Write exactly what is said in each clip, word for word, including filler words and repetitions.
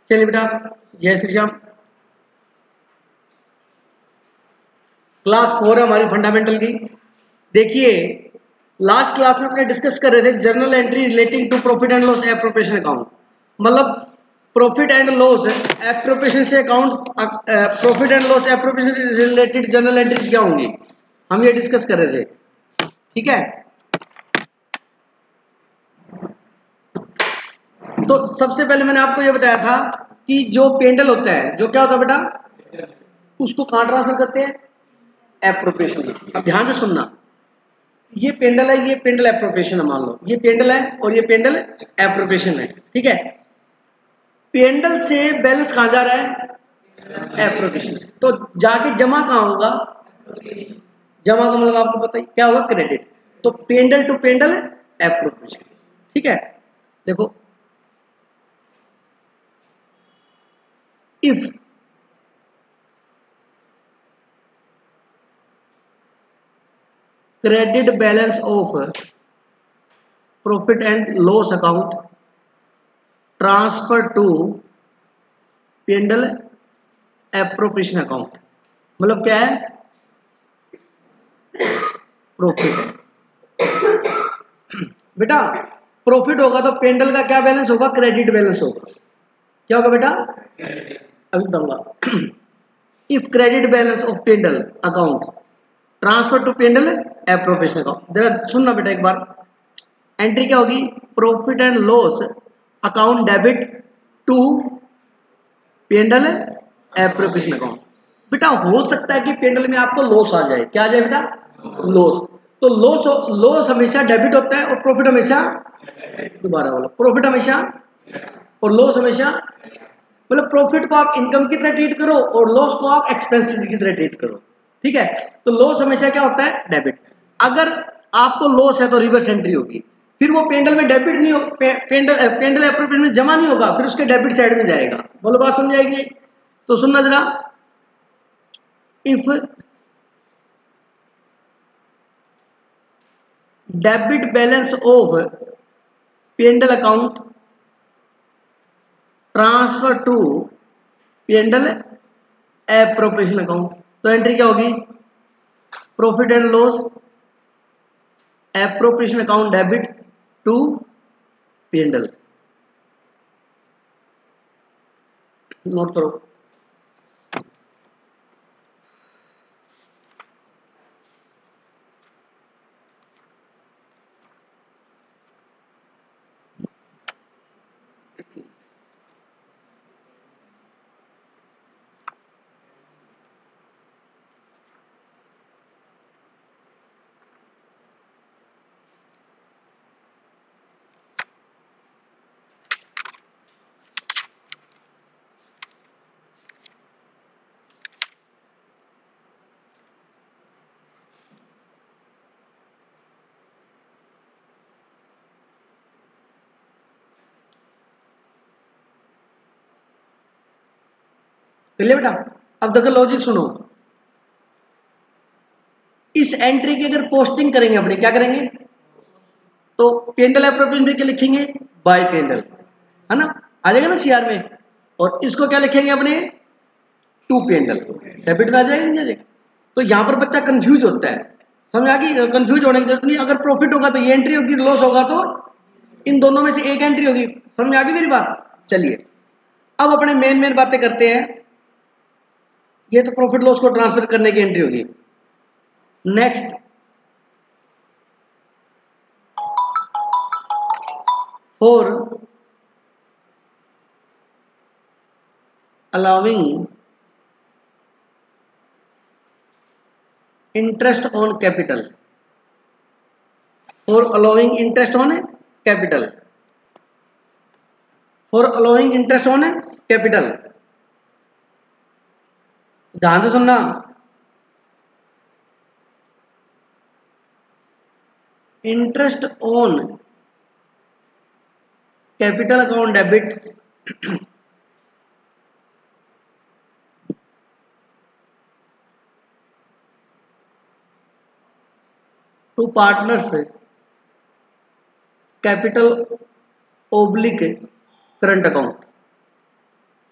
चलिए बेटा, जय श्री राम। क्लास फोर है हमारी फंडामेंटल की। देखिए, लास्ट क्लास में अपने डिस्कस कर रहे थे journal entry relating to profit and loss appropriation account. मतलब प्रॉफिट एंड लॉस एप्रोप्रिएशन से account, profit and loss appropriation से रिलेटेड जर्नल एंट्रीज क्या होंगी, हम ये डिस्कस कर रहे थे। ठीक है, तो सबसे पहले मैंने आपको ये बताया था कि जो पेंडल होता है, जो क्या होता है बेटा, उसको कहां ट्रांसफर करते हैं, एप्रोप्रिएशन में। अब ध्यान से सुनना, ये पेंडल है, ये पेंडल एप्रोप्रिएशन है, मान लो ये पेंडल है और ये पेंडल एप्रोप्रिएशन है। ठीक है, पेंडल से बैलेंस कहां जा रहा है, एप्रोप्रिएशन से। तो जाके जमा कहां होगा, जमा का मतलब आपको पता ही क्या होगा, क्रेडिट। तो पेंडल टू पेंडल एप्रोप्रिएशन। ठीक है, देखो, if credit balance of profit and loss account transfer to P&L appropriation account, मतलब क्या है, प्रॉफिट। बेटा प्रॉफिट होगा तो पेंडल का क्या बैलेंस होगा, क्रेडिट बैलेंस होगा। क्या होगा बेटा, अभी बताऊंगा। If credit balance of P and L account transfer to P and L appropriation account, जरा सुनना बेटा एक बार। एंट्री क्या होगी, profit and loss account debit to P and L appropriation account. बेटा हो सकता है कि पेंडल में आपको लॉस आ जाए, क्या आ जाए बेटा, लॉस। तो लॉस लॉस हमेशा डेबिट होता है और प्रॉफिट हमेशा, दोबारा बोलो, प्रॉफिट हमेशा और लॉस हमेशा, मतलब प्रॉफिट को आप इनकम की तरह ट्रीट करो और लॉस को आप एक्सपेंसेस की तरह ट्रीट करो। ठीक है, तो लॉस हमेशा क्या होता है, डेबिट। अगर आपको लॉस है तो रिवर्स एंट्री होगी, फिर वो पेंडल में डेबिट नहीं हो, पे, पेंडल पेंडल एप्रोप्रिएशन में जमा नहीं होगा, फिर उसके डेबिट साइड में जाएगा। बोलो बात समझ आएगी। तो सुनना जरा, if debit balance of P and L account transfer to P and L appropriation account, तो एंट्री क्या होगी, profit and loss appropriation account debit to P and L. Note करो। चलिए बेटा, अब देखो लॉजिक सुनो। इस एंट्री की अगर पोस्टिंग करेंगे अपने, क्या करेंगे, तो पेंडल एप्रोप्रिएशन में क्या लिखेंगे, बाय पेंडल, है ना, आ जाएगा ना सीआर में। और इसको क्या लिखेंगे अपने, टू पेंडल, डेबिट में आ जाएगा, नहीं आ जाएगा। तो यहां पर बच्चा कंफ्यूज होता है, समझ आ गई, कंफ्यूज होने की जरूरत नहीं। अगर प्रॉफिट होगा तो ये एंट्री होगी, लॉस होगा तो इन दोनों में से एक एंट्री होगी। समझ आ गई मेरी बात। चलिए अब अपने मेन मेन बातें करते हैं। ये तो प्रॉफिट लॉस को ट्रांसफर करने की एंट्री होगी। Next, for allowing interest on capital, for allowing interest on capital, for allowing interest on capital, ध्यान से सुनना। Interest on capital account debit to partners capital oblique current account.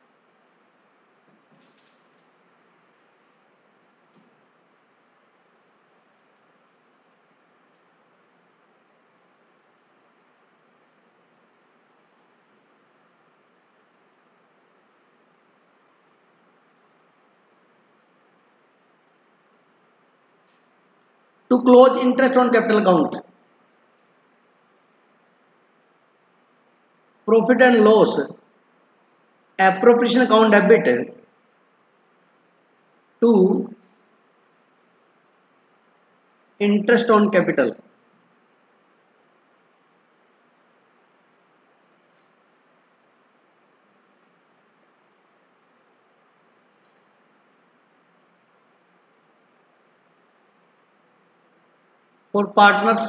to close interest on capital account, profit and loss, appropriation account debit to interest on capital. For partners,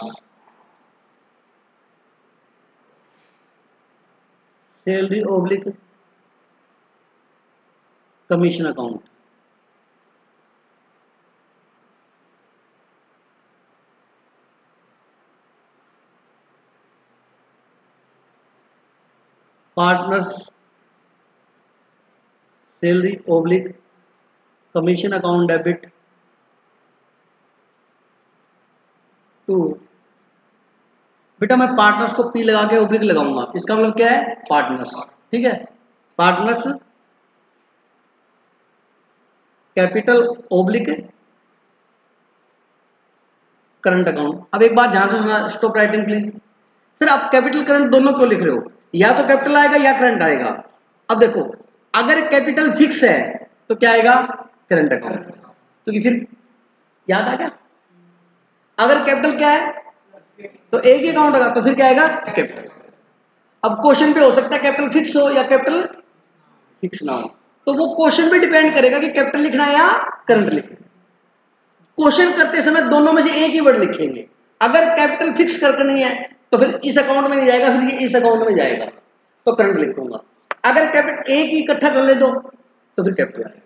salary oblique commission account. Partners, salary oblique commission account debit to. बेटा मैं partners को P लगा के oblique लगाऊंगा, इसका मतलब क्या है, पार्टनर्स। ठीक है, partners capital oblique current account. अब एक बात ध्यान से सुना, स्टॉप राइटिंग प्लीज। सर आप कैपिटल करंट दोनों क्यों लिख रहे हो, या तो कैपिटल आएगा या करंट आएगा। अब देखो अगर कैपिटल फिक्स है तो क्या आएगा, करंट अकाउंट, क्योंकि फिर याद आ गया। अगर कैपिटल क्या है तो एक ही अकाउंट होगा, तो फिर क्या आएगा, कैपिटल। अब क्वेश्चन पे हो सकता है कैपिटल फिक्स हो या कैपिटल फिक्स ना हो, तो वो क्वेश्चन पे डिपेंड करेगा कि कैपिटल लिखना है या करंट लिखना है। क्वेश्चन करते समय दोनों में से एक ही वर्ड लिखेंगे। अगर कैपिटल फिक्स करके नहीं है तो फिर इस अकाउंट में नहीं जाएगा, फिर ये इस अकाउंट में जाएगा, तो करंट लिखूंगा। अगर कैपिटल एक ही इकट्ठा कर ले दो तो फिर कैपिटल आएगा।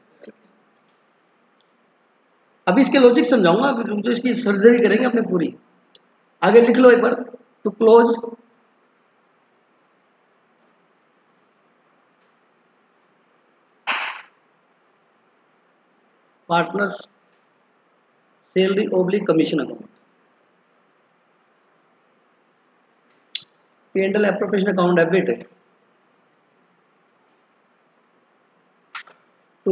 अभी इसके लॉजिक समझाऊंगा, अभी जो इसकी सर्जरी करेंगे अपने पूरी। आगे लिख लो एक बार, to close partners salary oblique commission account, P and L appropriation account debit to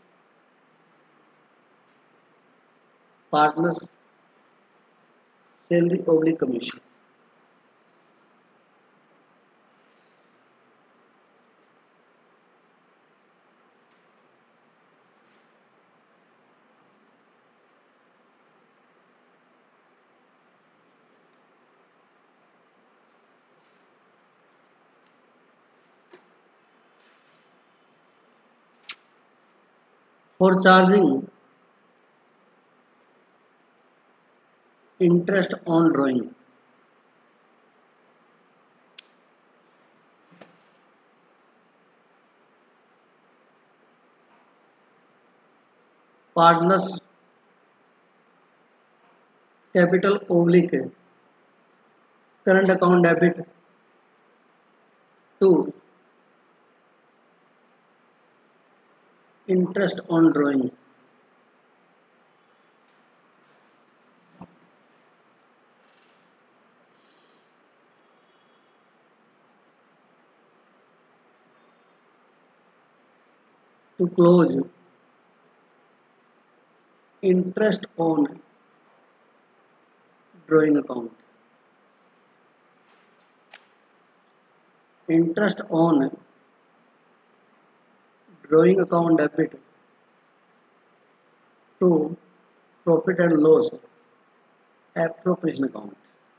partners salary oblique commission. For charging interest on drawing, partners capital oblique current account debit to interest on drawing, to close interest on drawing account, interest on drawing account debit to profit and loss appropriation account.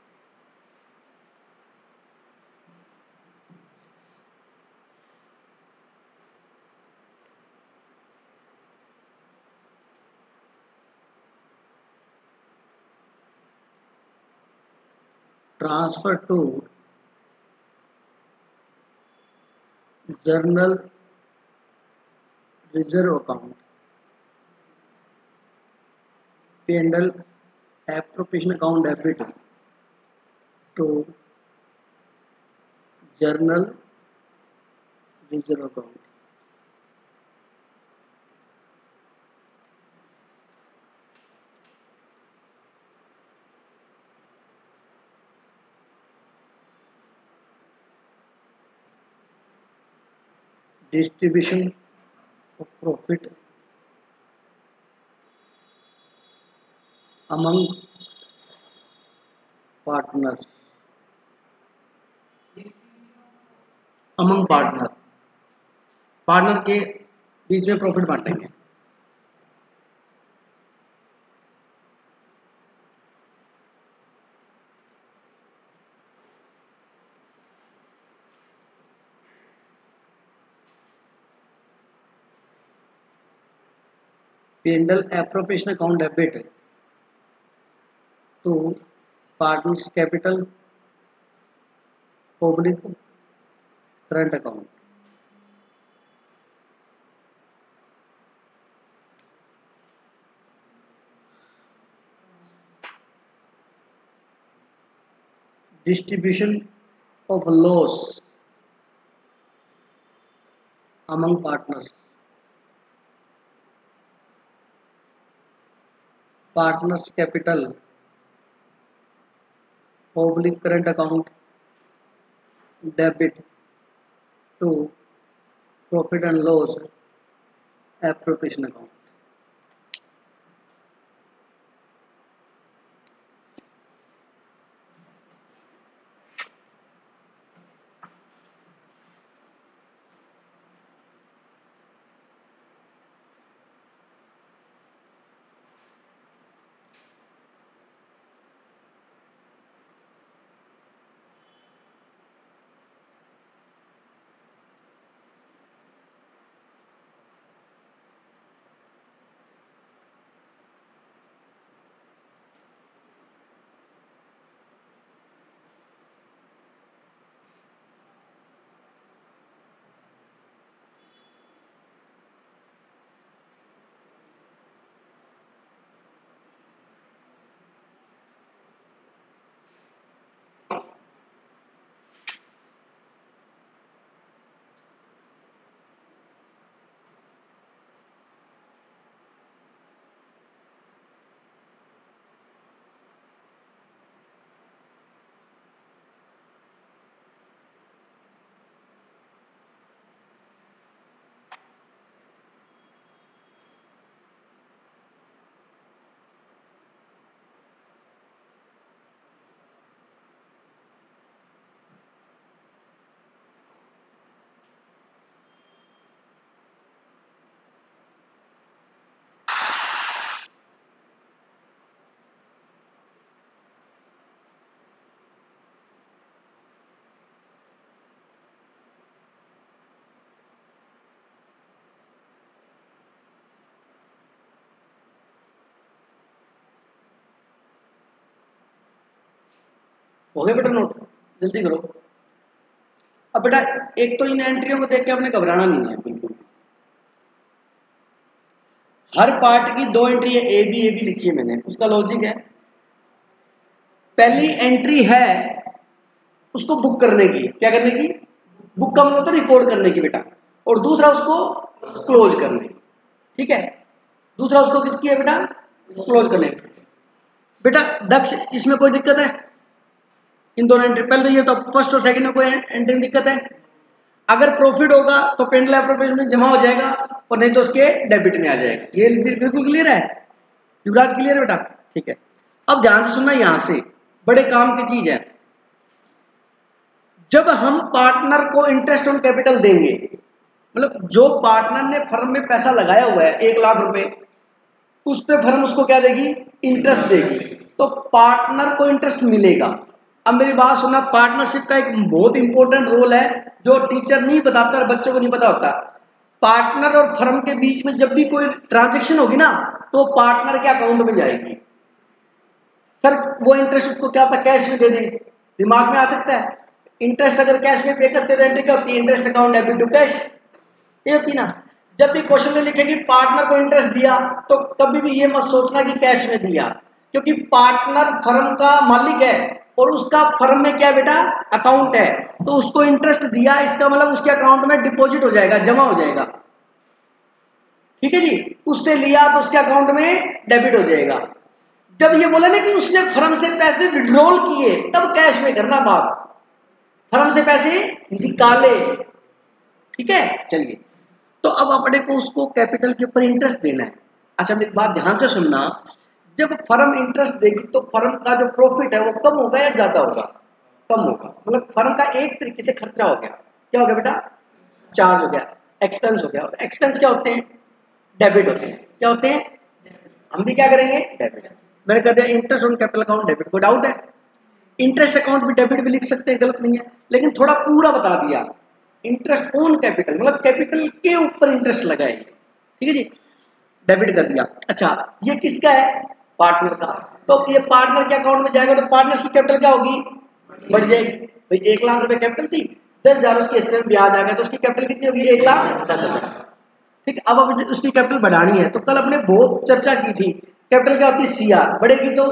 Transfer to journal reserve account, P and L appropriation account debit to journal reserve account. Distribution of profit among partners among partner, partner के बीच में profit बांटेंगे। P and L appropriation account debit to partners capital public current account. Distribution of loss among partners, partners capital public current account debit to profit and loss appropriation account। हो गया बेटा note, जल्दी करो। अब बेटा एक तो इन एंट्रियों को देख के आपने घबराना नहीं है बिल्कुल। हर पार्ट की दो एंट्री है, ए बी ए बी लिखी है मैंने, उसका लॉजिक है। पहली एंट्री है उसको बुक करने की, क्या करने की? बुक का मतलब तो रिकॉर्ड करने की बेटा, और दूसरा उसको क्लोज करने की। ठीक है, दूसरा उसको किसकी है बेटा? क्लोज करने की। बेटा दक्ष इसमें कोई दिक्कत है? इन दोनों एंट्री पहले तो ये तो फर्स्ट और सेकंड में कोई एंट्री में दिक्कत है? अगर प्रॉफिट होगा तो पेंडल एप्रोप्रिएशन में जमा हो जाएगा, और नहीं तो उसके डेबिट में आ जाएगा। ये बिल्कुल क्लियर है युवराज? क्लियर है बेटा? ठीक है, अब ध्यान से सुनना, यहां से बड़े काम की चीज है। जब हम पार्टनर को इंटरेस्ट ऑन कैपिटल देंगे, मतलब जो पार्टनर ने फर्म में पैसा लगाया हुआ है एक लाख रुपए, उस पे फर्म उसको क्या देगी? इंटरेस्ट देगी। तो पार्टनर को इंटरेस्ट मिलेगा। अब मेरी बात सुनना, पार्टनरशिप का एक बहुत इंपॉर्टेंट रोल है जो टीचर नहीं बताता और बच्चों को नहीं पता होता। पार्टनर और फर्म के बीच में जब भी कोई ट्रांजैक्शन होगी ना, तो पार्टनर के अकाउंट में जाएगी। सर वो इंटरेस्ट उसको क्या होता है? कैश में दे दें, दिमाग में आ सकता है। इंटरेस्ट अगर कैश में पे करते तो एंट्री क्या होती है? Interest account debit to cash, ये होती ना। जब भी क्वेश्चन में लिखेंगे पार्टनर को इंटरेस्ट दिया, तो कभी भी ये मत सोचना कि कैश में दिया, क्योंकि पार्टनर फर्म का मालिक है और उसका फर्म में क्या बेटा? अकाउंट है। तो उसको इंटरेस्ट दिया, इसका मतलब उसके अकाउंट में डिपॉजिट हो जाएगा, जमा हो जाएगा। ठीक है जी, उससे लिया तो उसके अकाउंट में डेबिट हो जाएगा। जब ये बोला ना कि उसने फर्म से पैसे विड्रॉल किए, तब कैश में करना बात, फर्म से पैसे निकाले। ठीक है, चलिए, तो अब अपने को उसको कैपिटल के ऊपर इंटरेस्ट देना है। अच्छा मेरी बात ध्यान से सुनना, जब फर्म इंटरेस्ट देगी तो फर्म का जो प्रॉफिट है वो कम होगा या ज्यादा होगा? कम होगा। मतलब फर्म का एक तरीके से खर्चा हो गया। क्या हो गया बेटा? चार्ज हो गया, एक्सपेंस हो गया। और एक्सपेंस क्या होते हैं? डेबिट होते हैं। क्या होते हैं? हम भी क्या करेंगे? डेबिट। मैंने कह दिया interest on capital account debit. कोई डाउट है? इंटरेस्ट अकाउंट भी डेबिट भी लिख सकते हैं, गलत नहीं है, लेकिन थोड़ा पूरा बता दिया। इंटरेस्ट ऑन कैपिटल मतलब कैपिटल के ऊपर इंटरेस्ट लगाएंगे, ठीक है जी, डेबिट कर दिया। अच्छा, ये किसका है? पार्टनर का। तो ये पार्टनर के अकाउंट में जाएगा तो पार्टनर की कैपिटल क्या होगी? बढ़ जाएगी। भाई एक लाख रुपए कैपिटल थी, दस हजार उसके हिस्से में ब्याज आ गया तो उसकी कैपिटल कितनी होगी? एक लाख दस हजार। ठीक, अब अब उसकी कैपिटल बढ़ानी है तो कल अपने बहुत चर्चा की थी, कैपिटल क्या होती है? C R. बढ़ेगी तो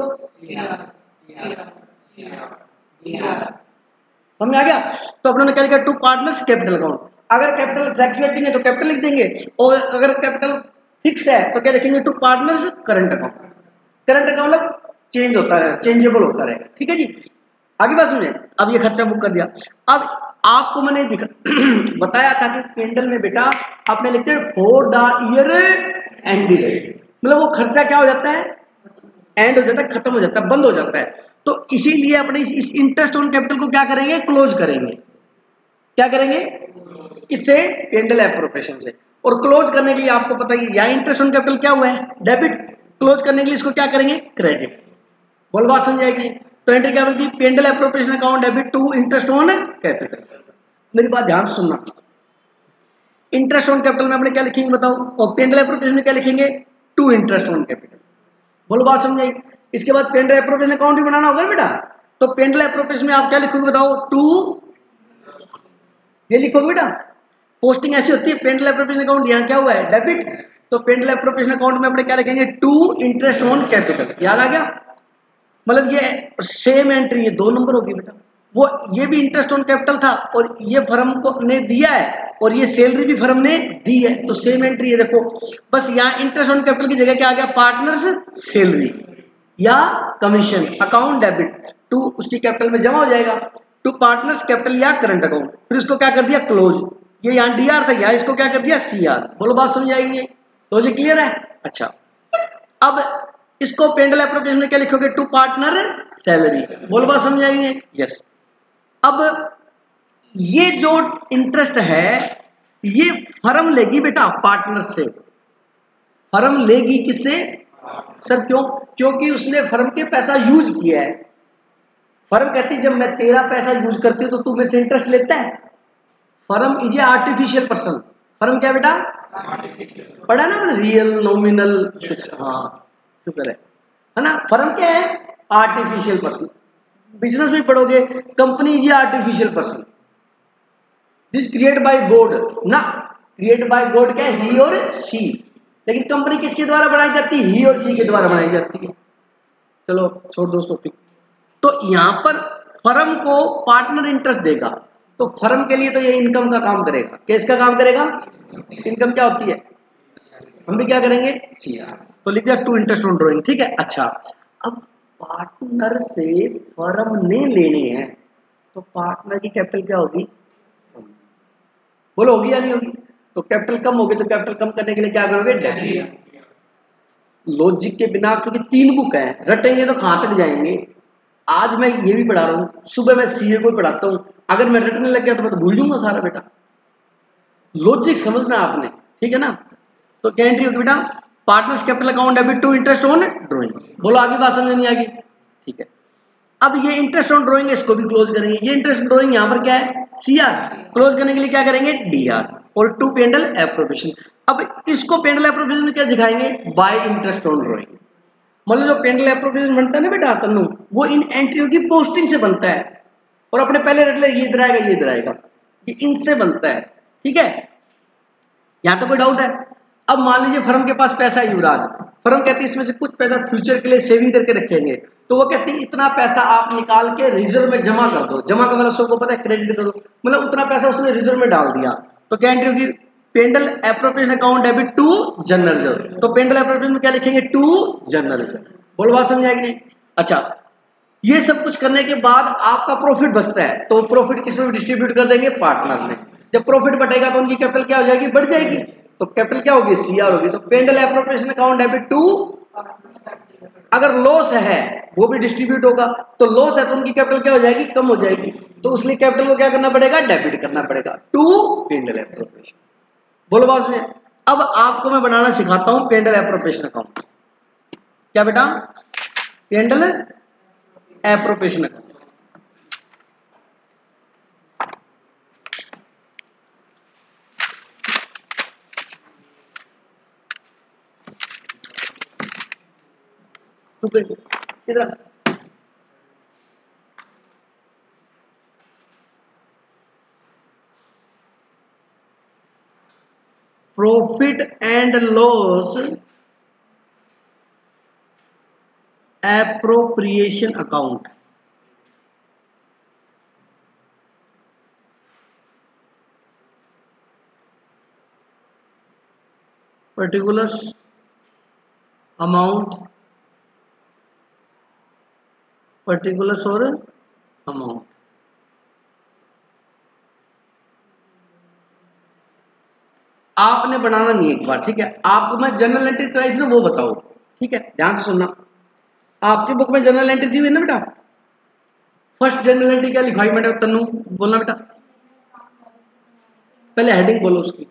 समझ आ गया? तो अपने ने क्या लिखा? To partners capital account. अगर कैपिटल फ्लैक्चुएटिंग है तो कैपिटल लिख देंगे, और अगर कैपिटल फिक्स है तो क्या लिखेंगे? To partners current account. Current account मतलब चेंज होता रहे, चेंजेबल होता रहे, ठीक है जी। आगे बात सुनिए। अब ये खर्चा बुक कर दिया। अब आपको मैंने दिखा बताया था कि पेंडल में बेटा आपने लिखते हैं फॉर द ईयर एंडेड, मतलब वो खर्चा क्या हो जाता है? एंड हो जाता है, खत्म हो जाता है, बंद हो जाता है। तो इसीलिए अपने इस इंटरेस्ट ऑन कैपिटल को क्या करेंगे? क्लोज करेंगे। क्या करेंगे? इससे पेंडल एप्रोप्रिएशन से। और क्लोज करने के लिए आपको पता ही, या इंटरेस्ट ऑन कैपिटल क्या हुआ है? डेबिट। क्लोज करने के लिए इसको क्या करेंगे? क्रेडिट। बोल बात समझाएगी? तो एंट्री क्या बनती है? P and L appropriation account debit to interest on capital. मेरी बात ध्यान सुनना। इंटरेस्ट ऑन कैपिटल में अपने क्या लिखेंगे बताओ? और पेंडल एप्रोप्रिएशन में क्या लिखेंगे? To interest on capital. बोलो बात समझाई? इसके बाद पेंडल एप्रोप्रिएशन अकाउंट भी बनाना होगा बेटा। तो पेंडल एप्रोप्रिएशन में आप क्या लिखोगे बताओ? टू, ये लिखोगे बेटा। पोस्टिंग ऐसी होती है, पेंडल एप्रोप्रिएशन अकाउंट यहाँ क्या हुआ है? डेबिट। तो पेंडल एप्रोप्रिएशन अकाउंट में अपने क्या लिखेंगे? To interest on capital. याद आ गया? मतलब ये सेम एंट्री है, दो नंबर होगी बेटा। वो ये भी इंटरेस्ट ऑन कैपिटल था और ये फर्म को ने दिया है और ये सैलरी भी फर्म ने दी है, तो सेम एंट्री है। देखो बस यहाँ इंटरेस्ट ऑन कैपिटल की जगह क्या आ गया? पार्टनर्स सैलरी या कमीशन अकाउंट डेबिट टू उसकी कैपिटल में जमा हो जाएगा, टू पार्टनर्स कैपिटल या करंट अकाउंट। फिर इसको क्या कर दिया? क्लोज। ये यहाँ डी आर था, यहाँ इसको क्या कर दिया? C R. बोलो बात समझ आएगी? तो ये क्लियर है? अच्छा, अब इसको पेंडल एप्रोप्रिएशन में क्या लिखोगे? To partner salary. बोलो बात समझ आएगी? यस। अब ये जो इंटरेस्ट है ये फर्म लेगी बेटा पार्टनर से। फर्म लेगी किससे? सर क्यों? क्योंकि उसने फर्म के पैसा यूज किया है। फर्म कहती है जब मैं तेरा पैसा यूज करती हूं तो तू मेरे से इंटरेस्ट लेता है। Firm is a artificial person. Firm क्या बेटा? पढ़ा ना मैंने, रियल नॉमिनल कुछ, हाँ शुक्र है, है ना। फर्म क्या है? Artificial person. बिजनेस में पढ़ोगे company is a artificial person, this create by God ना। क्रिएट बाय गॉड क्या है? ही और शी। लेकिन कंपनी किसके द्वारा बनाई जाती है? ही और शी के द्वारा बनाई जाती है। चलो छोड़ दोस्तों। तो यहां पर फर्म को पार्टनर इंटरेस्ट देगा तो फर्म के लिए तो ये इनकम का काम करेगा। किसका काम करेगा? इनकम क्या होती है? हम भी क्या करेंगे? C R. तो लिख दिया टू इंटरेस्ट ऑन ड्रॉइंग। ठीक है। अच्छा, अब पार्टनर से फर्म ने लेने हैं तो पार्टनर की कैपिटल क्या होगी? बोलो होगी या नहीं होगी? तो कैपिटल कम होगी तो कैपिटल कम करने के लिए क्या करोगे? डेबिट। लॉजिक के बिना, क्योंकि तीन बुक है, रटेंगे तो कहां तक जाएंगे। आज मैं ये भी पढ़ा रहा हूँ, सुबह मैं सीए को पढ़ाता हूँ, अगर मैं रटने लग गया तो मैं तो भूल जाऊंगा सारा बेटा। लॉजिक समझना आपने, ठीक है ना। तो क्या एंट्री होगी बेटा? Partners capital account debit to interest on drawing. बोलो आगे बात समझ नहीं आएगी? ठीक है। अब ये इंटरेस्ट ऑन ड्रॉइंग इसको भी क्लोज करेंगे। ये इंटरेस्ट ड्रॉइंग यहाँ पर क्या है? C are. क्लोज करने के लिए क्या करेंगे? D R. और टू पेंडल एप्रोप्रिएशन। अब इसको पेंडल एप्रोप्रिएशन में क्या दिखाएंगे? By interest on drawing. मतलब जो पेंडल एप्रोप्रिएशन बनता है ना बेटा तन्नू, वो इन एंट्रियों की पोस्टिंग से बनता है। और अपने पहले रट ले, ये इधर आएगा ये इधर आएगा, ये इनसे बनता है। ठीक है, यहां तो कोई डाउट है? अब मान लीजिए फर्म के पास पैसा है युवराज, फर्म कहती है इसमें से कुछ पैसा फ्यूचर के लिए सेविंग करके रखेंगे, तो वो कहती है इतना पैसा आप निकाल के रिजर्व में जमा कर दो। जमा का मतलब सबको पता है क्रेडिट कर दो, मतलब उतना पैसा उसने रिजर्व में डाल दिया। तो क्या एंट्री होगी? P and L appropriation account debit to general reserve. तो पेंडल एप्रोप्रिएशन में क्या लिखेंगे? To general reserve. बोलो बात समझ आएगी नहीं? अच्छा, ये सब कुछ करने के बाद आपका प्रॉफिट बचता है तो प्रॉफिट किस में डिस्ट्रीब्यूट कर देंगे? पार्टनर में। जब प्रॉफिट बढ़ेगा तो उनकी कैपिटल क्या हो जाएगी? बढ़ जाएगी। तो कैपिटल क्या होगी? सीआर होगी। तो P and L appropriation account debit to अगर लॉस है वो भी डिस्ट्रीब्यूट होगा, तो लॉस है तो उनकी कैपिटल क्या हो जाएगी, कम हो जाएगी, तो उसलिए कैपिटल को क्या करना पड़ेगा, डेबिट करना पड़ेगा टू पेंडल एप्रोप्रिएशन। बोलो बात में। अब आपको मैं बनाना सिखाता हूं पेंडल एप्रोप्रिएशन अकाउंट। क्या बेटा, पेंडल एप्रोप्रिएशन अकाउंट। इधर profit and loss appropriation account. Particulars amount, particulars और अमाउंट। आपने बनाना नहीं एक बार, ठीक है, आपको मैं जनरल एंट्री कराई थी ना वो बताओ, ठीक है, ध्यान से सुनना। आपकी बुक में जनरल एंट्री दी हुई है ना बेटा, फर्स्ट जनरल एंट्री क्या लिखाई मैंने, तन्नू बोलना बेटा, पहले हेडिंग बोलो उसकी।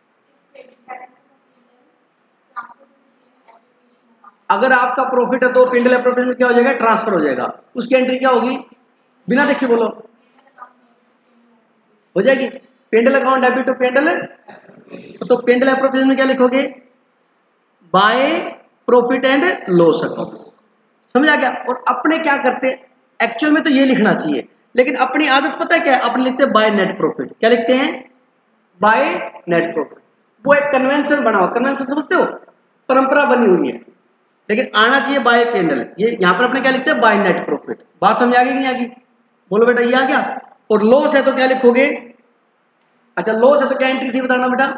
अगर आपका प्रॉफिट है तो पेंडल एप्रोप्रिएशन में क्या हो जाएगा, ट्रांसफर हो जाएगा, उसकी एंट्री क्या होगी, बिना देखे बोलो, हो जाएगी P and L account debit to P and L. तो पेंडल एप्रोप्रिएशन में क्या लिखोगे, by profit and loss account. समझा क्या। और अपने क्या करते, एक्चुअल में तो ये लिखना चाहिए, लेकिन अपनी आदत पता है क्या है, अपने लिखते हैं बाय नेट प्रॉफिट। क्या लिखते हैं, बाय नेट प्रॉफिट। वो एक कन्वेंशन बना हुआ, कन्वेंशन समझते हो, परंपरा बनी हुई है, लेकिन आना चाहिए बाय पेंडल। ये यहां पर अपने क्या लिखते हैं, बाय नेट प्रॉफिट। बात समझ आ गई नहीं आ गई, बोलो बेटा ये आ गया। और लॉस है तो क्या लिखोगे, अच्छा लॉस है तो क्या एंट्री थी बताना बेटा,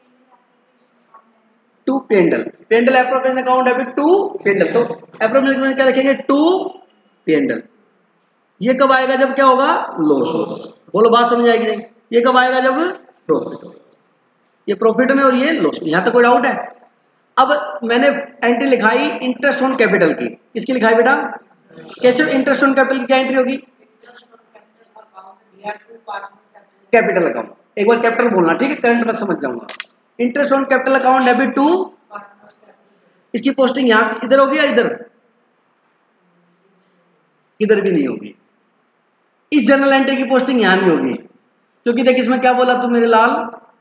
to P and L, P and L appropriation account debit to P and L. तो एप्रोप्रिएशन में क्या लिखेंगे, टू पेंडल। ये कब आएगा, जब क्या होगा, लॉस होगा। बोलो बात समझ आएगी नहीं, ये कब आएगा, जब प्रॉफिट। ये प्रॉफिट में और ये लॉस, यहां तक कोई डाउट है। अब मैंने एंट्री लिखाई इंटरेस्ट ऑन कैपिटल की, किसकी लिखाई बेटा, कैसे इंटरेस्ट ऑन कैपिटल की क्या एंट्री होगी, कैपिटल अकाउंट। एक बार कैपिटल बोलना, ठीक है, करंट में समझ जाऊंगा। Interest on capital account debit to, इसकी पोस्टिंग यहां इधर होगी या इधर, इधर भी नहीं होगी। इस जनरल एंट्री की पोस्टिंग यहां नहीं होगी, क्योंकि देख इसमें क्या बोला तू मेरे लाल,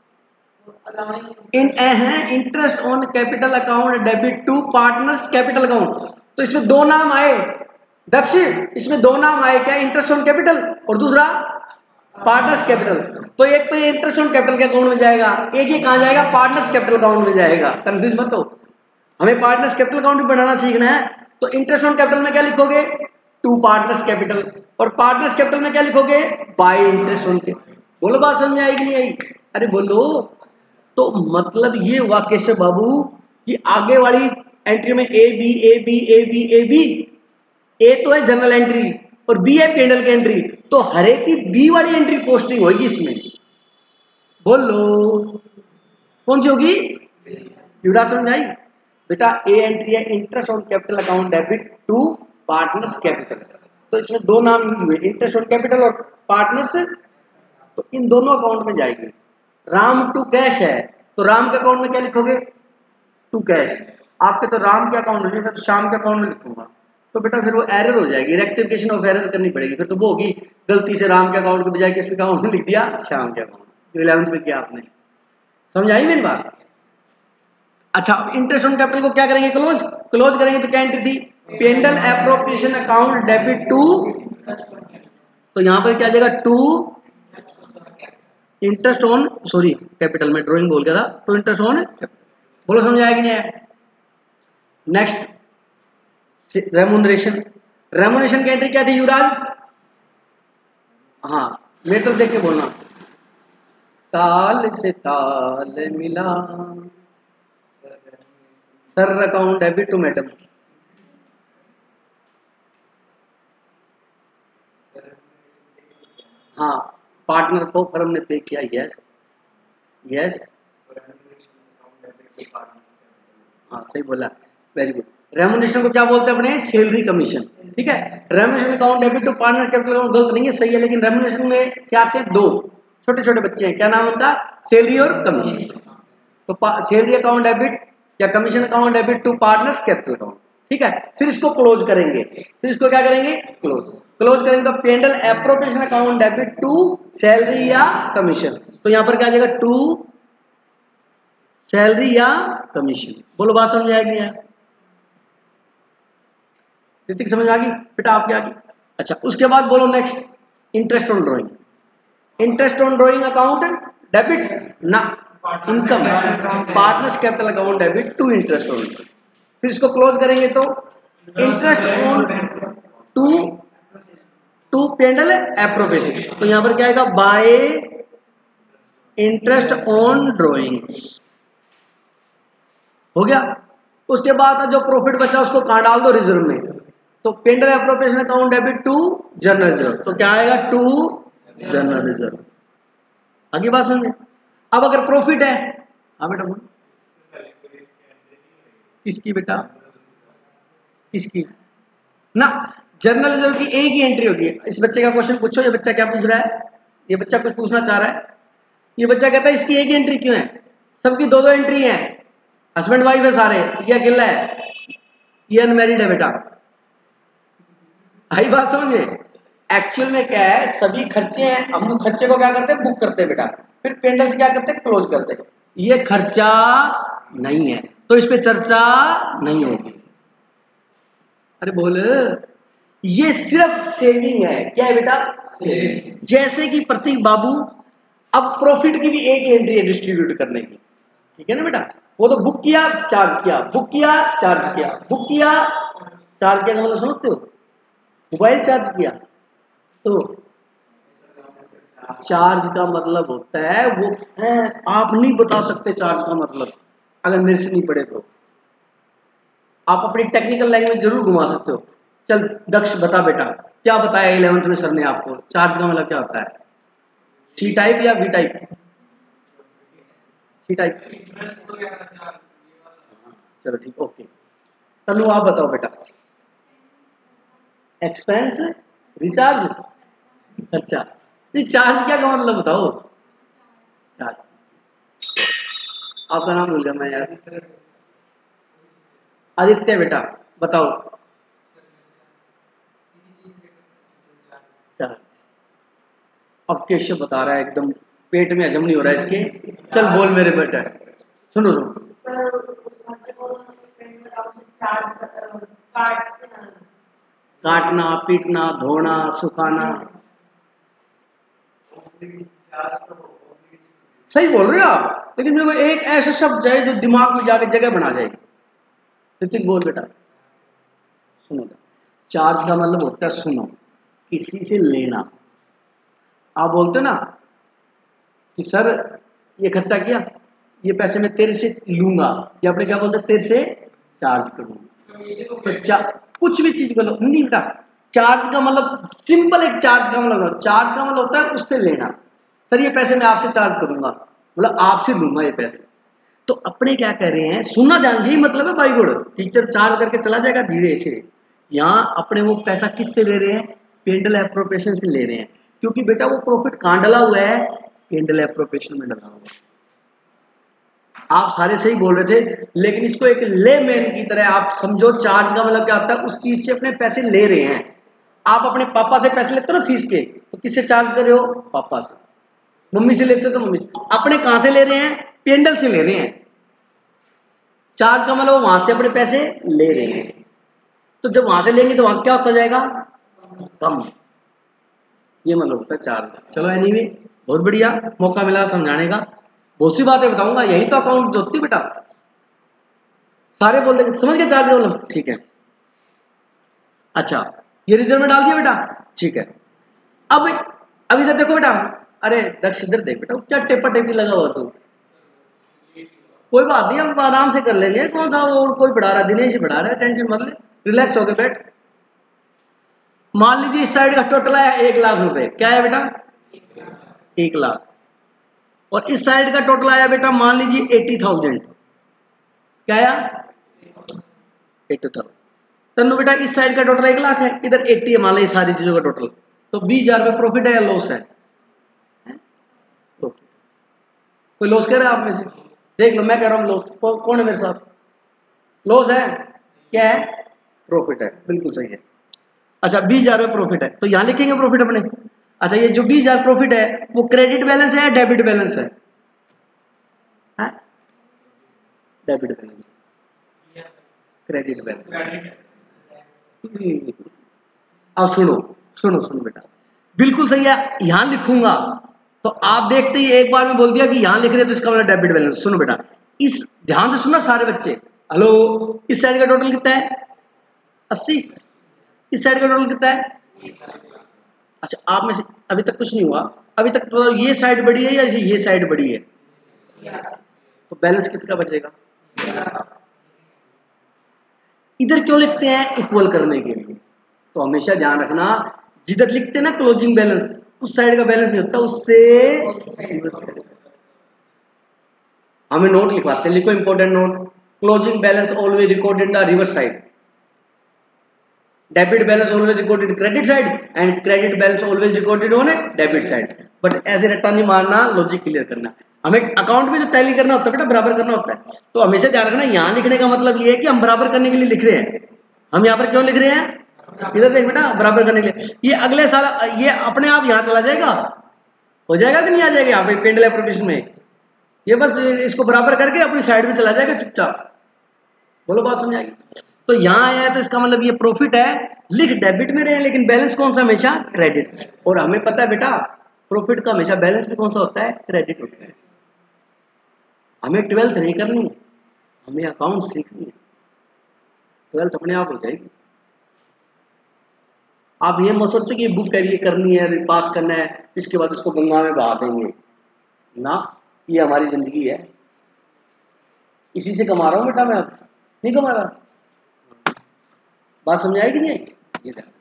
इन है interest on capital account debit to partners capital account. तो इसमें दो नाम आए दक्ष, इसमें दो नाम आए, क्या, इंटरेस्ट ऑन कैपिटल और दूसरा पार्टनर्स कैपिटल। तो एक तो ये इंटरेस्ट ऑन कैपिटल के अकाउंट में जाएगा, एक ये कहां जाएगा, पार्टनर्स कैपिटल अकाउंट में जाएगा। कंफ्यूज मत हो, हमें पार्टनर्स कैपिटल अकाउंट भी बनाना सीखना है। तो इंटरेस्ट ऑन कैपिटल में क्या लिखोगे, टू पार्टनर्स कैपिटल, और पार्टनर्स कैपिटल में क्या लिखोगे, बाय इंटरेस्ट ऑन कैपिटल। बोलो बात समझ में आएगी नहीं आई, अरे बोलो। तो मतलब ये हुआ कैसे बाबू, कि आगे वाली एंट्री में A B A B A B A B, A तो है जनरल एंट्री और बी है पेंडल की एंट्री, तो हर एक की बी वाली एंट्री पोस्टिंग होगी इसमें। बोलो कौन सी होगी, युवराज समझ आई बेटा। ए एंट्री है interest on capital account debit to partners capital, तो इसमें दो नाम यूज हुए, इंटरेस्ट ऑन कैपिटल और पार्टनर्स, तो इन दोनों अकाउंट में जाएगी। राम टू कैश है तो राम के अकाउंट में क्या लिखोगे, टू कैश। आपके तो राम के अकाउंट में, मैं तो शाम के अकाउंट में लिखूंगा, तो बेटा फिर वो एरर हो जाएगी, रेक्टिफिकेशन ऑफ एरर करनी पड़ेगी। फिर तो वो होगी गलती से राम के अकाउंट के बजाय किसके अकाउंट में लिख दिया, श्याम के अकाउंट, जो इलेवंथ में किया आपने। समझ आई मेरी बात। अच्छा इंटरेस्ट ऑन कैपिटल को क्या करेंगे, क्लोज, क्लोज करेंगे तो क्या एंट्री थी, P and L appropriation account debit to, तो यहां पर क्या आ जाएगा, to interest on, sorry capital में ड्राइंग बोल गया था, टू इंटरेस्ट ऑन। बोलो समझ आएगी नहीं है। नेक्स्ट रेमुनरेशन, रेमुनरेशन की एंट्री क्या थी युवराज, हाँ मेरे तरफ देख के बोलना, ताल से ताल मिला, sir account debit to madam, हाँ पार्टनर को फर्म ने पे किया, यस यस, हाँ सही बोला, वेरी गुड। रेमुनेशन को क्या बोलते हैं अपने, सैलरी कमीशन, ठीक है। Remuneration account debit to partner capital account गलत नहीं है, सही है, लेकिन रेमुनेशन में क्या आते हैं, दो छोटे छोटे बच्चे हैं, क्या नाम उनका, सैलरी और कमीशन। तो सैलरी अकाउंट डेबिट या commission account debit to partners capital account, ठीक है। फिर इसको क्लोज करेंगे, फिर इसको क्या करेंगे, क्लोज क्लोज करेंगे तो P and L appropriation account debit to salary या कमीशन, तो यहां पर क्या आ जाएगा, टू सैलरी या कमीशन। बोलो बात समझ आएगी, ऋतिक समझ आ गई बेटा आपके आगे। अच्छा उसके बाद बोलो next, interest on drawing. Interest on drawing account debit ना, income partners capital account debit to interest on, फिर इसको क्लोज करेंगे तो interest on to to P and L appropriation, तो यहां पर क्या आएगा, बाय इंटरेस्ट ऑन ड्रॉइंग्स, हो गया। उसके बाद जो प्रॉफिट बचा उसको कहां डाल दो, रिजर्व में, तो P and L appropriation account debit to general reserve, तो क्या आएगा, टू जनरल रिजर्व। आगे बात समझे। अब अगर प्रॉफिट है, हाँ बेटा बोल, किसकी बेटा, किसकी ना, जनरल रिजर्व की एक ही एंट्री होगी। इस बच्चे का क्वेश्चन पूछो, ये बच्चा क्या पूछ रहा है, ये बच्चा कुछ पूछना चाह रहा है। ये बच्चा कहता है इसकी एक ही एंट्री क्यों है, सबकी दो दो एंट्री है, हस्बैंड वाइफ है सारे, ये अकेला है, ये अनमैरिड है बेटा। आई बात समझ में। एक्चुअल में क्या है, सभी खर्चे हैं, हम लोग खर्चे को क्या करते हैं, बुक करते हैं बेटा, फिर पेंडल से क्या करते हैं, क्लोज करते हैं। ये खर्चा नहीं है तो इस पे चर्चा नहीं होगी। अरे बोल, ये सिर्फ सेविंग है, क्या है बेटा, सेविंग। जैसे कि प्रतीक बाबू, अब प्रॉफिट की भी एक एंट्री है डिस्ट्रीब्यूट करने की, ठीक है ना बेटा, वो तो बुक किया चार्ज किया, बुक किया चार्ज किया, बुक किया चार्ज किया, मतलब समझते हो, मोबाइल चार्ज किया, तो चार्ज का मतलब होता है वो है, आप नहीं बता सकते चार्ज का मतलब, अगर मेरे से नहीं पढ़े तो आप अपनी टेक्निकल लैंग्वेज जरूर घुमा सकते हो। चल दक्ष बता बेटा, क्या बताया इलेवेंथ में सर ने आपको, चार्ज का मतलब क्या होता है, सी टाइप या बी टाइप, सी टाइप, चलो ठीक, ओके। तनु आप बताओ बेटा, एक्सपेंस रिचार्ज, अच्छा ये चार्ज क्या का मतलब बताओ, चार्ज, आपका नाम भूल गया मैं यार, आदित्य बेटा बताओ, चार्ज। अब केशव बता रहा है, एकदम पेट में हजम नहीं हो रहा है इसके, चल बोल मेरे बेटा, सुनो सुनो, काटना पीटना धोना सुखाना, सही बोल रहे हो आप, लेकिन मेरे को एक ऐसा शब्द है जो दिमाग में जाके जगह बना जाएगी। ऋतिक बोल बेटा, सुनो, चार्ज का मतलब होता है, सुनो, किसी से लेना। आप बोलते हो ना कि सर ये खर्चा किया, ये पैसे मैं तेरे से लूंगा, या अपने क्या बोलते हैं, तेरे से चार्ज करूंगा, तो चा, कुछ भी चीज बोलो नहीं बेटा, चार्ज का मतलब सिंपल एक चार्ज का मतलब, चार्ज का मतलब होता है उससे लेना। सर ये पैसे मैं आपसे चार्ज करूंगा, मतलब आपसे लूंगा ये पैसे। तो अपने क्या कह रहे हैं, सुनना ध्यान, यही मतलब है भाई गुड़, टीचर चार्ज करके चला जाएगा धीरे से। यहाँ अपने वो पैसा किससे ले रहे हैं, पेंडल एप्रोप्रिएशन से ले रहे हैं, क्योंकि बेटा वो प्रॉफिट कहां डला हुआ है, पेंडल एप्रोप्रिएशन में डला हुआ है। आप सारे सही बोल रहे थे, लेकिन इसको एक लेमैन की तरह आप समझो, चार्ज का मतलब क्या होता है, उस चीज से अपने पैसे ले रहे हैं। आप अपने पापा से पैसे लेते हो ना फीस के, तो किससे चार्ज कर रहे हो, पापा से। मम्मी से लेते हो तो मम्मी से। अपने कहां से ले रहे हैं, पेंडल से ले रहे हैं। चार्ज का मतलब वहां से अपने पैसे ले रहे हैं, तो जब वहां से लेंगे तो वहां क्या होता जाएगा, कम। ये मतलब होता है चार्ज का। चलो एनीवे, बहुत बढ़िया, मौका मिला समझाने का, बहुत सी बातें बताऊंगा, यही तो अकाउंट होती बेटा, सारे बोल देंगे समझ गए चार्ज का मतलब, ठीक है। अच्छा ये रिजर्व में डाल दिया बेटा, ठीक है। अब अब इधर देखो बेटा, अरे दक्ष इधर देख बेटा, क्या टेपा टेपी लगा हुआ तू, कोई बात नहीं, हम आराम से कर लेंगे, कौन सा और कोई बढ़ा रहा है, दिनेश बढ़ा रहा है, टेंशन मत ले, रिलैक्स होके बैठ। मान लीजिए इस साइड का टोटल आया एक लाख रुपए, क्या है बेटा, एक लाख, और इस साइड का टोटल आया बेटा मान लीजिए एटी थाउजेंड, क्या आया, एट्टी थाउजेंड। तनु बेटा इस साइड का टोटल एक लाख है, इधर एट्टी है मान लो ये सारी चीजों का टोटल, तो बीस हजार रुपये प्रॉफिट है या लॉस है? कोई लॉस कह रहा है आप में से? देख लो, मैं कह रहा हूँ लॉस, कौन है मेरे साथ? लॉस है? क्या है? प्रॉफिट है, बिल्कुल सही है। अच्छा बीस हजार रुपये प्रॉफिट है, तो यहां लिखेंगे प्रॉफिट अपने। अच्छा ये जो बीस हजार प्रॉफिट है वो क्रेडिट बैलेंस है या डेबिट बैलेंस है? Debit balance, credit balance. अब सुनो सुनो सुनो बेटा, बिल्कुल सही है। यहां लिखूंगा तो आप देखते ही एक बार में बोल दिया कि यहां लिख रहे तो इसका मतलब डेबिट बैलेंस। सुनो बेटा, इस ध्यान से सुनना सारे बच्चे, हेलो, इस साइड का टोटल कितना है? अस्सी। इस साइड का टोटल कितना है? अच्छा आप में से अभी तक कुछ नहीं हुआ, अभी तक तो ये साइड बड़ी है या ये साइड बड़ी है? तो बैलेंस किसका बचेगा? इधर क्यों लिखते हैं? इक्वल करने के लिए। तो हमेशा ध्यान रखना, जिधर लिखते हैं ना क्लोजिंग बैलेंस, उस साइड का बैलेंस नहीं होता, उससे हमें नोट लिखवाते हैं। लिखो important note, closing balance always recorded the reverse side, debit balance always recorded credit side and credit balance always recorded on debit side. But ऐसे रट्टा नहीं मारना, लॉजिक क्लियर करना। हमें अकाउंट में जो टैली करना होता है बेटा, बराबर करना होता है, तो हमेशा ध्यान रखना यहां लिखने का मतलब ये है कि हम बराबर करने के लिए लिख रहे हैं। हम यहाँ पर क्यों लिख रहे हैं? इधर देख बेटा, बराबर करने के लिए। ये अगले साल ये अपने आप यहाँ चला जाएगा, हो जाएगा कि नहीं आ जाएगा यहाँ पे पेंडल एप्रोप्रिएशन में? ये बस इसको बराबर करके अपनी साइड में चला जाएगा चुपचाप। बोलो बात समझ आएगी? तो यहाँ आया है तो इसका मतलब ये प्रॉफिट है, लिख डेबिट में रहे लेकिन बैलेंस कौन सा? हमेशा क्रेडिट। और हमें पता है बेटा प्रॉफिट का हमेशा बैलेंस भी कौन सा होता है? क्रेडिट होता है। हमें ट्वेल्थ नहीं करनी, हमें अकाउंट सीखनी है, ट्वेल्थ अपने आप हो जाएगी। आप ये मत सोचो कि बुक है ये करनी है, पास करना है, इसके बाद उसको गंगा में बहा देंगे ना। ये हमारी जिंदगी है, इसी से कमा रहा हूं बेटा मैं, अब नहीं कमा रहा। बात समझ आएगी नहीं आएगी? ये देखो,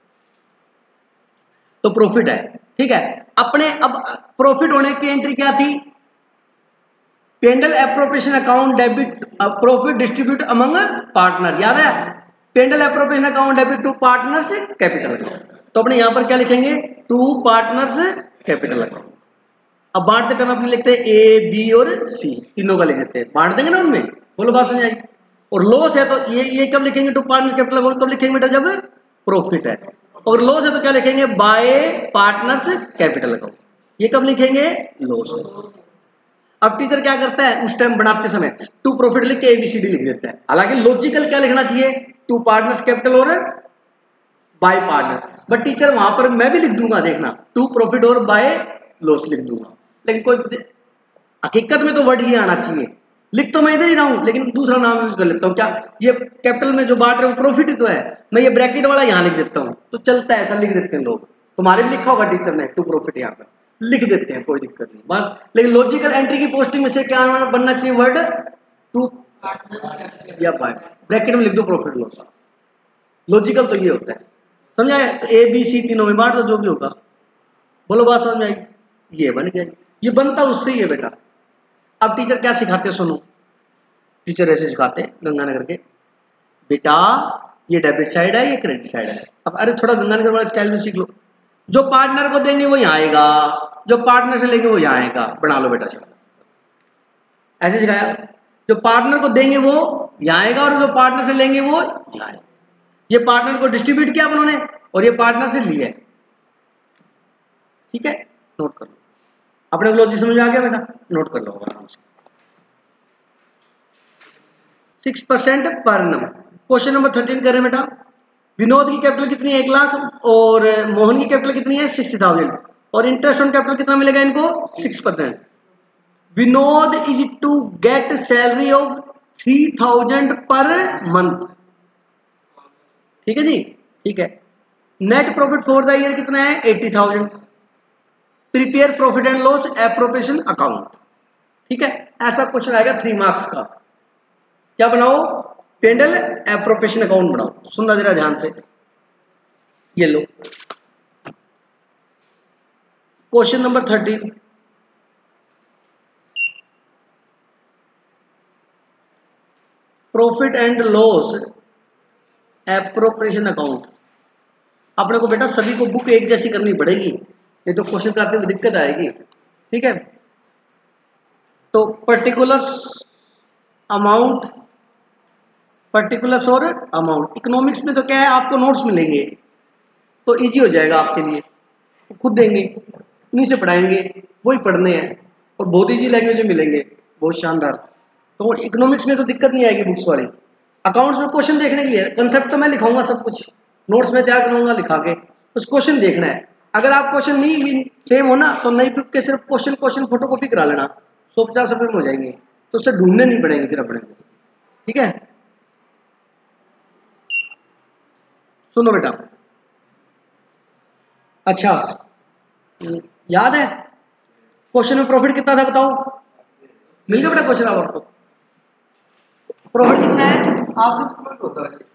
तो प्रॉफिट है, ठीक है। अपने अब प्रॉफिट होने की एंट्री क्या थी? P and L appropriation account debit profit distribute among partner, याद है? P and L appropriation account debit to partners capital account. तो अपने यहां पर क्या लिखेंगे? To partners capital account. अब बांटते टाइम अपने लिखते हैं ए बी और सी, तीनों का लिख देते हैं, बांट देंगे ना उनमें। बोलो बात समझ आई? और लॉस है तो ये ये कब लिखेंगे? टू पार्टनर्स कैपिटल अकाउंट कब लिखेंगे बेटा? जब प्रॉफिट है। और लॉस है तो क्या लिखेंगे? By partners capital account. ये कब लिखेंगे? लॉस। अब टीचर क्या करता है उस टाइम बनाते समय? टू प्रॉफिट लिख के एबीसीडी लिख देता है। हालांकि लॉजिकल क्या लिखना चाहिए? टू पार्टनर्स कैपिटल और बाय पार्टनर। बट टीचर वहां पर मैं भी लिख दूंगा, देखना, टू प्रॉफिट और बाय लॉस लिख दूंगा। लेकिन कोई हकीकत में तो वर्ड ये आना चाहिए। लिख तो मैं इधर ही रहा हूं लेकिन दूसरा नाम यूज कर लेता हूं। क्या ये कैपिटल में जो बांट रहे हो प्रॉफिट ही तो है, मैं ये ब्रैकेट वाला यहां लिख देता हूं तो चलता है, ऐसा लिख देते हैं लोग। तुम्हारे भी लिखा होगा टीचर ने टू प्रॉफिट, यहां पर लिख देते हैं, कोई दिक्कत नहीं बात। लेकिन लॉजिकल एंट्री की पोस्टिंग में से क्या बनना चाहिए? वर्ड टू या बाय, ब्रैकेट में लिख दो प्रॉफिट लॉस। लॉजिकल तो ये होता है, समझाए? तो ए बी सी तीनों में बांट दो, जो भी होगा। बोलो बात समझ आई? ये बन गया, ये बनता उससे ही है बेटा। अब टीचर क्या सिखाते हैं सुनो, टीचर ऐसे सिखाते हैं गंगानगर के, बेटा ये डेबिट साइड है, ये क्रेडिट साइड है। अब अरे थोड़ा गंगानगर वाला स्टाइल में सीख लो। जो पार्टनर को देंगे वो यहाँ आएगा, जो पार्टनर से लेंगे वो यहाँ आएगा। बना लो बेटा, ऐसे सिखाया। जो पार्टनर को देंगे वो यहाँ आएगा और जो पार्टनर से लेंगे वो यहाँ आएगा। ये पार्टनर को डिस्ट्रीब्यूट किया उन्होंने और ये पार्टनर से लिया, ठीक है? नोट कर लो, अपने को लॉजिक समझ में आ गया बेटा? नोट कर लो आराम से। सिक्स परसेंट पर नंबर। क्वेश्चन नंबर थर्टीन करें बेटा। विनोद की कैपिटल कितनी है? एक लाख। और मोहन की कैपिटल कितनी है? Sixty thousand. और इंटरेस्ट ऑन कैपिटल कितना मिलेगा इनको? Six percent. Vinod is to get salary of three thousand per month, ठीक है जी? ठीक है। Net profit for the year कितना है? Eighty thousand. Prepare profit and loss appropriation account, ठीक है? ऐसा क्वेश्चन आएगा थ्री मार्क्स का। क्या बनाओ? पेंडल एप्रोप्रिएशन अकाउंट बनाओ। सुनना जरा ध्यान से, ये लो question number thirteen. Profit and loss appropriation account. अपने को बेटा सभी को बुक एक जैसी करनी पड़ेगी, नहीं तो क्वेश्चन करते हुए दिक्कत आएगी। ठीक है, तो पर्टिकुलर्स अमाउंट, पर्टिकुलर्स और अमाउंट। इकोनॉमिक्स में तो क्या है, आपको नोट्स मिलेंगे तो इजी हो जाएगा आपके लिए, तो खुद देंगे, उन्हीं से पढ़ाएंगे, वही पढ़ने हैं, और बहुत इजी लैंग्वेज में मिलेंगे, बहुत शानदार। तो इकोनॉमिक्स में तो दिक्कत नहीं आएगी बुक्स वाली। अकाउंट्स में क्वेश्चन देखने के लिए कंसेप्ट तो मैं लिखाऊंगा, सब कुछ नोट्स में तैयार करूंगा लिखा के, उस क्वेश्चन देखना है। अगर आप क्वेश्चन नहीं सेम हो ना तो नई बुक के सिर्फ क्वेश्चन क्वेश्चन फोटो कॉपी करा लेना, सौ पचास रुपये में हो जाएंगे, तो उससे ढूंढने नहीं पड़ेंगे फिर अपने को। ठीक है, सुनो बेटा। अच्छा, याद है क्वेश्चन में प्रॉफिट कितना था बताओ? मिल गया बेटा क्वेश्चन आपको? प्रॉफिट कितना है आपको होता है?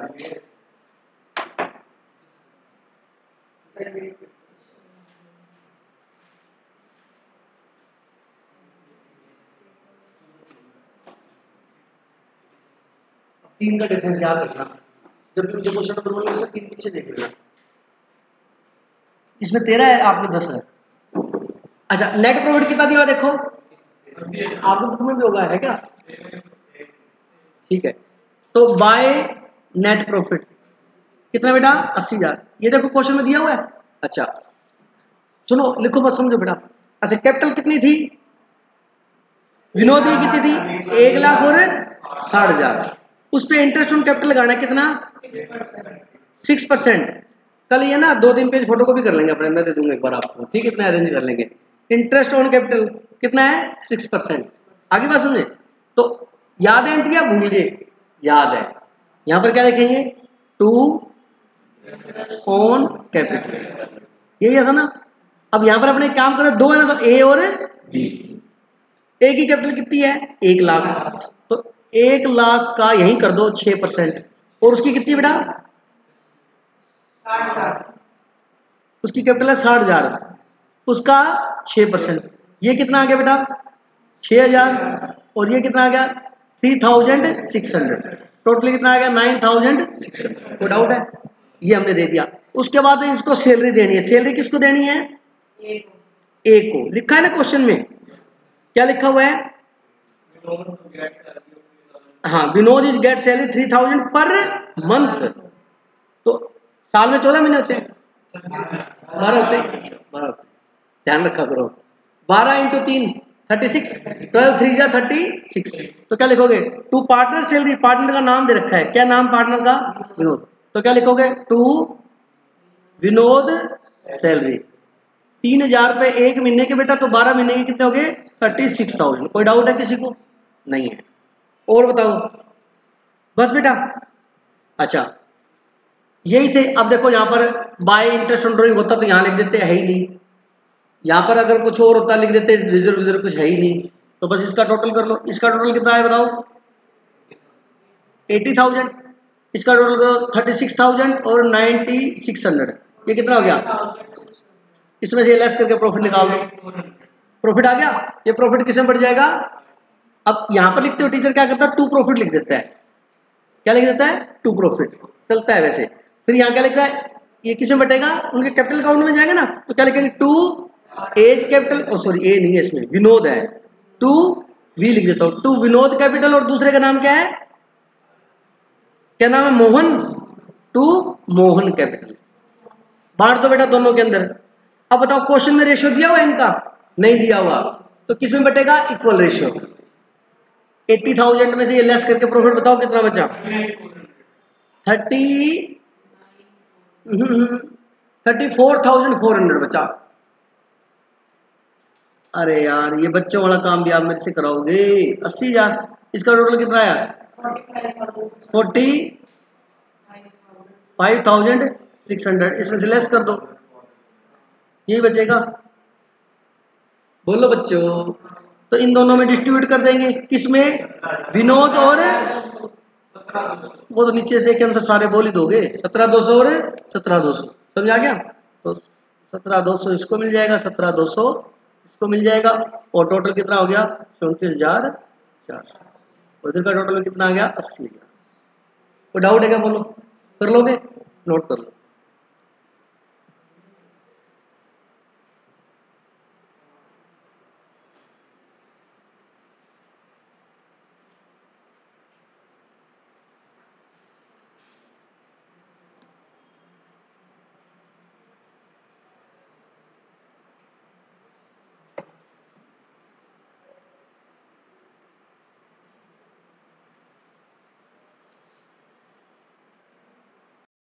तीन का डिफरेंस याद रखना, जब भी मुझे क्वेश्चन नंबर बोलोगे तीन पीछे देख लेना। इसमें तेरह है, आप में दस है। अच्छा, नेट प्रॉफिट कितना दिया देखो, आपके बुक में भी होगा, है क्या? ठीक है, तो बाय नेट प्रॉफिट कितना बेटा? अस्सी हजार। ये देखो क्वेश्चन में दिया हुआ है। अच्छा सुनो, लिखो बस, समझो बेटा। अच्छा, कैपिटल कितनी थी विनोद की? कितनी थी? एक लाख और साठ हजार। उस पे इंटरेस्ट ऑन कैपिटल लगाना है कितना? Six percent. कल ये ना दो तीन पेज फोटो कॉपी कर लेंगे अपने, मैं दे दूंगा एक बार आपको, ठीक है? इतना अरेंज कर लेंगे। इंटरेस्ट ऑन कैपिटल कितना है? Six percent. आगे बात समझे? तो याद है एंट्री या भूल गए? याद है। यहां पर क्या लिखेंगे? टू ऑन कैपिटल, यही था ना। अब यहां पर अपने काम करें, दो है ना, तो ए और बी। ए की कैपिटल कितनी है? एक लाख, तो एक लाख का यही कर दो छह परसेंट। और उसकी कितनी बेटा? उसकी कैपिटल है साठ हजार, उसका छह परसेंट। ये कितना आ गया बेटा? छह हजार। और ये कितना आ गया? Three thousand six hundred. Total कितना आ गया? Nine thousand six hundred. कोई डाउट है? ये हमने दे दिया। उसके बाद इसको सैलरी देनी है। सैलरी किसको देनी है? ए को। लिखा है ना क्वेश्चन में, क्या लिखा हुआ है? हाँ, Vinod is get salary three thousand per month. तो साल में चौदह महीने होते हैं, बारह होते हैं, बारह होते हैं, ध्यान रखा करो। बारह इंटू तीन थर्टी सिक्स, ट्वेल्व थ्री जा थर्टी सिक्स। तो क्या लिखोगे? टू पार्टनर सैलरी, पार्टनर का नाम दे रखा है, क्या नाम पार्टनर का? विनोद। तो क्या लिखोगे? टू विनोद सैलरी तीन हजार रुपए एक महीने के बेटा, तो बारह महीने के कितने हो गए? Thirty six thousand. कोई डाउट है किसी को? नहीं है। और बताओ, बस बेटा। अच्छा, यही थे। अब देखो यहाँ पर बाय इंटरेस्ट ऑन ड्रॉइंग होता तो यहाँ लिख देते, है ही नहीं। यहाँ पर अगर कुछ और होता लिख देते, रिजर्व रिजर्व कुछ है ही नहीं। तो बस इसका टोटल कर लो। इसका टोटल कितना है बताओ? Eighty thousand. इसका टोटल करो थर्टी सिक्स थाउजेंड और नाइन्टी सिक्स हंड्रेड। ये कितना हो गया? इसमें से लेस करके प्रॉफिट निकाल दो। प्रॉफिट आ गया। ये प्रॉफिट किसमें बढ़ जाएगा? अब यहां पर लिखते हो टीचर क्या करता है? टू प्रॉफिट लिख देता है। क्या लिख देता है? To profit. चलता है वैसे। फिर यहाँ क्या लिखता है? ये किसमें बटेगा? उनके कैपिटल अकाउंट में जाएगा ना, तो क्या लिखेंगे? To A's capital, oh sorry A नहीं है इसमें, विनोद है, टू वी लिख देता हूं। टू विनोद कैपिटल, और दूसरे का नाम क्या है? क्या नाम है? मोहन। To Mohan capital. बांट दो बेटा दोनों के अंदर। अब बताओ, क्वेश्चन में रेशियो दिया हुआ है इनका? नहीं दिया हुआ, तो किसमें बटेगा? Equal ratio. एट्टी थाउजेंड में से ये लेस करके प्रॉफिट बताओ कितना बचा? Thirty thirty four thousand four hundred बचा। अरे यार, ये बच्चों वाला काम भी आप मेरे से कराओगे। अस्सी हजार। इसका टोटल कितना आया? Forty five thousand six hundred. इसमें से लेस कर दो, यही बचेगा। बोलो बच्चों। तो इन दोनों में डिस्ट्रीब्यूट कर देंगे, किसमें? विनोद और, वो तो नीचे देख के हमसे सारे बोल ही दोगे। सत्रह दो सौ और सत्रह दो सौ, समझ आ गया? तो सत्रह दो सौ इसको मिल जाएगा, सत्रह दो सौ इसको मिल जाएगा, और टोटल कितना हो गया? चौंतीस हजार चार सौ। उधर का टोटल कितना आ गया? अस्सी हजार। कोई डाउट है क्या? बोलो। कर लोगे, नोट कर लो।